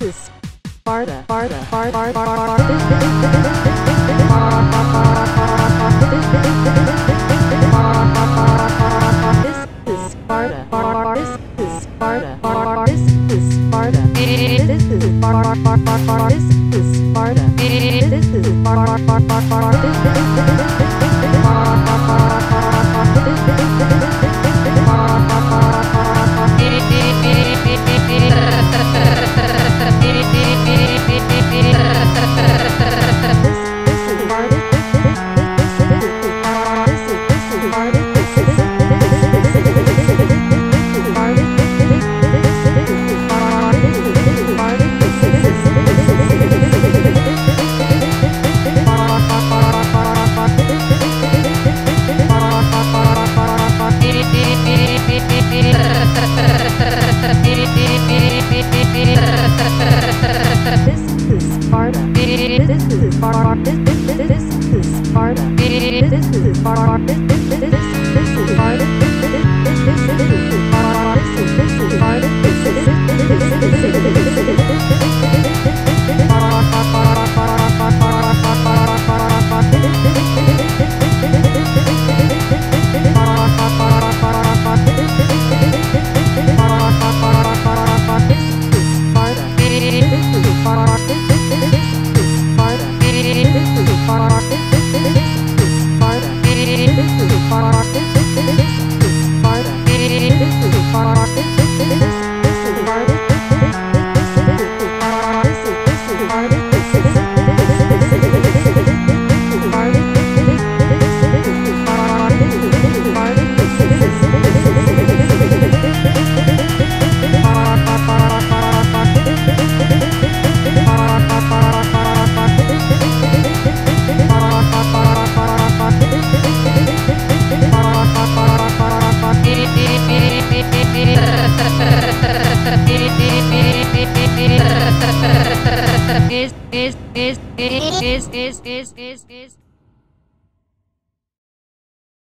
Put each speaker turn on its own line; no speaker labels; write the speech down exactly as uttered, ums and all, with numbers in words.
is Sparta. Sparta. Sparta. Sparta. This is Sparta. This is Sparta. This is Sparta. This is Sparta. This is Sparta. This is is is is is is is is is